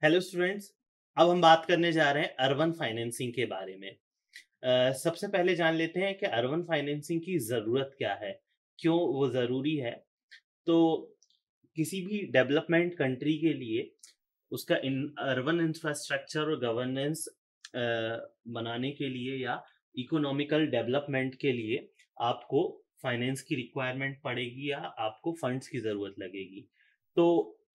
Hello students. अब हम बात करने जा रहे हैं अर्बन फाइनेंसिंग के बारे में। सबसे पहले जान लेते हैं कि अर्बन फाइनेंसिंग की ज़रूरत क्या है, क्यों वो ज़रूरी है। तो किसी भी डेवलपमेंट कंट्री के लिए उसका इन अर्बन इंफ्रास्ट्रक्चर और गवर्नेंस बनाने के लिए या इकोनॉमिकल डेवलपमेंट के लिए आपको फाइनेंस की रिक्वायरमेंट पड़ेगी या आपको फंड्स की ज़रूरत लगेगी। तो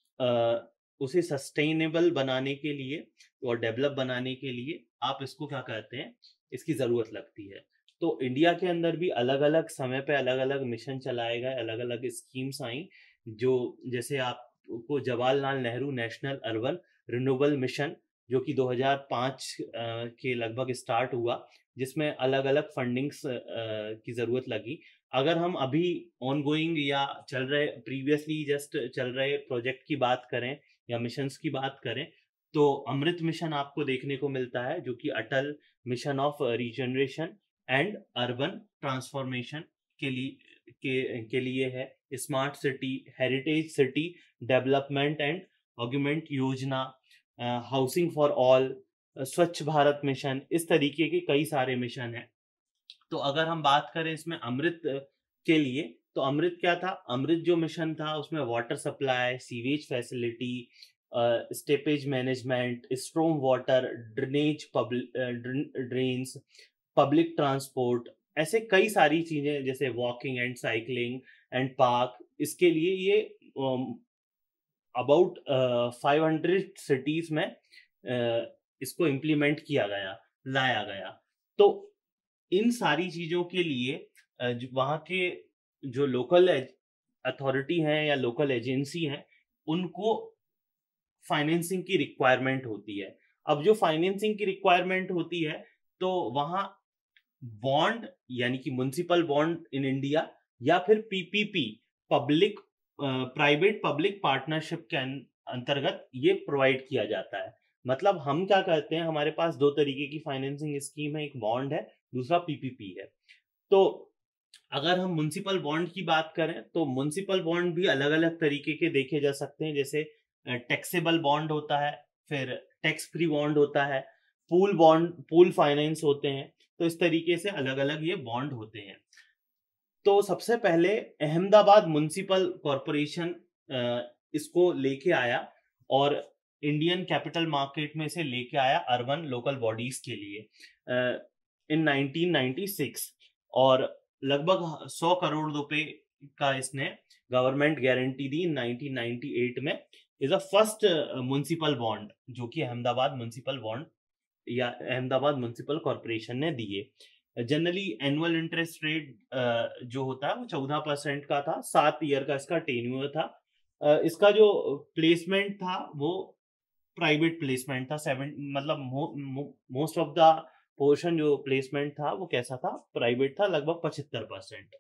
उसे सस्टेनेबल बनाने के लिए और डेवलप बनाने के लिए आप इसको क्या कहते हैं, इसकी ज़रूरत लगती है। तो इंडिया के अंदर भी अलग-अलग समय पे अलग-अलग मिशन चलाए गए, अलग-अलग स्कीम्स आई, जो जैसे आपको Jawaharlal Nehru national urban renewable mission जो कि 2005 के लगभग स्टार्ट हुआ, जिसमें अलग-अलग फंडिंग्स की ज़रूरत लगी। अगर हम अभी ऑनगोइंग या चल रहे प्रीवियसली जस्ट चल रहे प्रोजेक्ट की बात करें या मिशंस की बात करें, तो अमृत मिशन आपको देखने को मिलता है, जो कि Atal mission of regeneration and urban transformation के लिए के लिए है। Smart city, heritage city development and augment योजना, housing for all, Swachh Bharat mission, इस तरीके के कई सारे मिशन हैं। तो अगर हम बात करें इसमें अमृत के लिए, तो अमृत क्या था? अमृत जो मिशन था उसमें water supply, sewage facility, septage management, storm water, drainage, drains, public transport, ऐसे कई सारी चीजें जैसे walking and cycling and park, इसके लिए ये अबाउट 500 सिटीज में इसको इम्प्लीमेंट किया गया, लाया गया। तो इन सारी चीजों के लिए वहाँ के जो लोकल अथॉरिटी हैं या लोकल एजेंसी हैं, उनको फाइनेंसिंग की रिक्वायरमेंट होती है। अब जो फाइनेंसिंग की रिक्वायरमेंट होती है, तो वहाँ बॉन्ड यानी कि म्युनिसिपल बॉन्ड इन इंडिया या फिर PPP, public private public partnership के अंतर्गत ये प्रोवाइड किया जाता है। मतलब हम क्या कहते हैं, हमारे पास दो तरीके की फाइनेंसिंग स्कीम है, एक बॉन्ड है, दूसरा पीपीपी है। तो अगर हम म्युनिसिपल बॉन्ड की बात करें, तो म्युनिसिपल बॉन्ड भी अलग अलग तरीके के देखे जा सकते हैं। जैसे टैक्सेबल बॉन्ड होता है, फिर टैक्स फ्री बॉन्ड होता है, पूल बॉन्ड, पूल फाइनेंस होते हैं। तो इस तरीके से अलग अलग ये बॉन्ड होते हैं। तो सबसे पहले अहमदाबाद म्युनिसिपल कॉरपोरेशन इसको लेके आया और इंडियन कैपिटल मार्केट में से लेके आया अर्बन लोकल बॉडीज के लिए इन 1996, और लगभग 100 करोड़ रुपए का इसने गवर्नमेंट गारंटी दी 1998 में। Is a first municipal bond जो कि अहमदाबाद म्युनिसिपल बॉन्ड या अहमदाबाद म्युनिसिपल कॉरपोरेशन ने दिए। जनरली एनुअल इंटरेस्ट रेट जो होता है वो 14% का था, 7 ईयर का इसका टेन्योर था। इसका जो प्लेसमेंट था वो प्राइवेट प्लेसमेंट था। सेवन मतलब मोस्ट ऑफ द पोर्शन जो प्लेसमेंट था वो कैसा था? प्राइवेट था, लगभग 75%।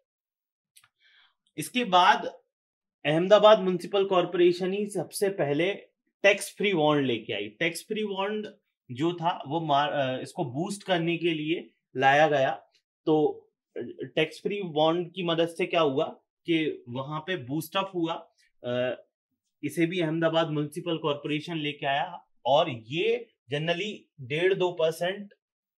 इसके बाद अहमदाबाद म्युनिसिपल कॉरपोरेशन ही सबसे पहले टैक्स फ्री बॉन्ड लेके आई। टैक्स फ्री बॉन्ड जो था वो इसको बूस्ट करने के लिए लाया गया। तो टैक्स फ्री बॉन्ड की मदद से क्या हुआ कि वहां पे बूस्ट अप हुआ। इसे भी अहमदाबाद म्युनिसिपल कॉरपोरेशन लेके आया, और ये जनरली 1.5-2%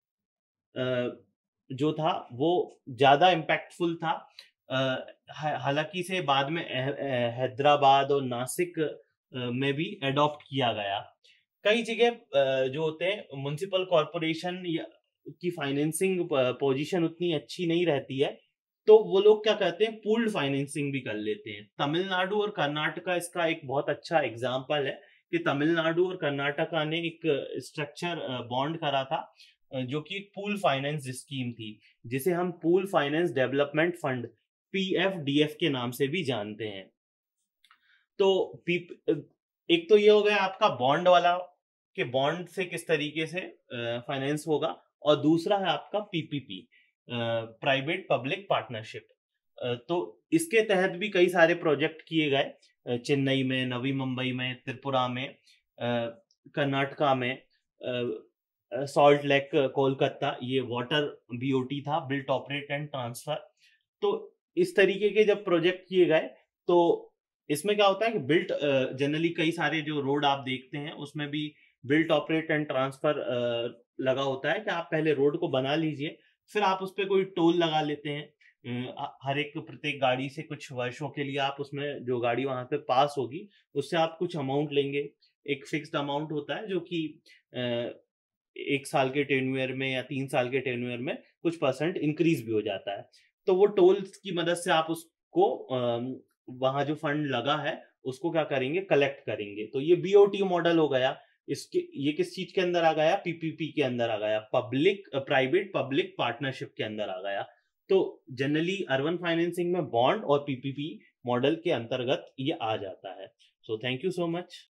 जो था वो ज्यादा इम्पैक्टफुल था। हालांकि इसे बाद में हैदराबाद और नासिक में भी एडॉप्ट किया गया। कई जगह जो होते हैं म्युनिसिपल कॉरपोरेशन की फाइनेंसिंग पोजीशन उतनी अच्छी नहीं रहती है, तो वो लोग क्या कहते हैं, पूल्ड फाइनेंसिंग भी कर लेते हैं। तमिलनाडु और कर्नाटका इसका एक बहुत अच्छा एग्जाम्पल है कि तमिलनाडु और कर्नाटका ने एक स्ट्रक्चर बॉन्ड करा था जो कि पूल फाइनेंस स्कीम थी, जिसे हम pool finance development fund PFDF के नाम से भी जानते हैं। तो एक तो ये हो गया आपका बॉन्ड वाला कि बॉन्ड से किस तरीके से फाइनेंस होगा, और दूसरा है आपका पीपीपी, प्राइवेट पब्लिक पार्टनरशिप। तो इसके तहत भी कई सारे प्रोजेक्ट किए गए, चेन्नई में, नवी मुंबई में, त्रिपुरा में, कर्नाटका में, सॉल्ट लेक, कोलकाता, ये वाटर बीओटी था, बिल्ट ऑपरेट एंड ट्रांसफर। तो इस तरीके के जब प्रोजेक्ट किए गए, तो इसमें क्या होता है कि बिल्ट जनरली कई सारे जो रोड आप देखते हैं उसमें भी बिल्ट ऑपरेट एंड ट्रांसफर लगा होता है कि आप पहले रोड को बना लीजिए, फिर आप उस पे कोई टोल लगा लेते हैं। हर एक प्रत्येक गाड़ी से कुछ वर्षों के लिए आप उसमें जो गाड़ी वहां पे पास होगी उससे आप कुछ अमाउंट लेंगे। एक फिक्स्ड अमाउंट होता है जो कि 1 साल के टेन्यूर में या 3 साल के टेन्यूर में कुछ परसेंट इंक्रीज भी हो जाता है। तो वो टोल्स की मदद से आप उसको वहाँ जो फंड लगा है उसको क्या करेंगे, कलेक्ट करेंगे। तो ये बीओटी मॉडल हो गया। इसके ये किस चीज के अंदर आ गया, पीपीपी के अंदर आ गया, पब्लिक प्राइवेट पब्लिक पार्टनरशिप के अंदर आ गया। तो जनरली अर्बन फाइनेंसिंग में बॉन्ड और पीपीपी मॉडल के अंतर्गत ये आ जाता है। So thank you so much.